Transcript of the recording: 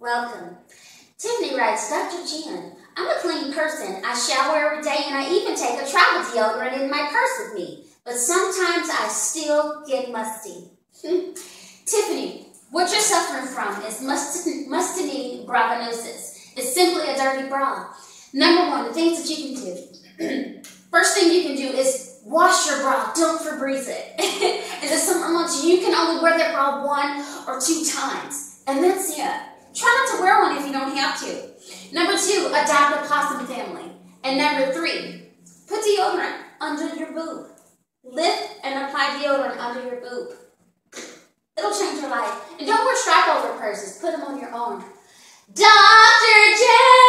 Welcome. Tiffany writes, Dr. Jen, I'm a clean person. I shower every day and I even take a travel deodorant in my purse with me. But sometimes I still get musty. Tiffany, what you're suffering from is mustinine bravanosis. It's simply a dirty bra. Number one, the things that you can do. First thing you can do is wash your bra. Don't Febreze it. And there's some months you can only wear that bra 1 or 2 times. And that's it. Try not to wear one if you don't have to. Number 2, adopt a possum family. And number 3, put deodorant under your boob. Lift and apply deodorant under your boob. It'll change your life. And don't wear strap over purses. Put them on your arm. Dr. J.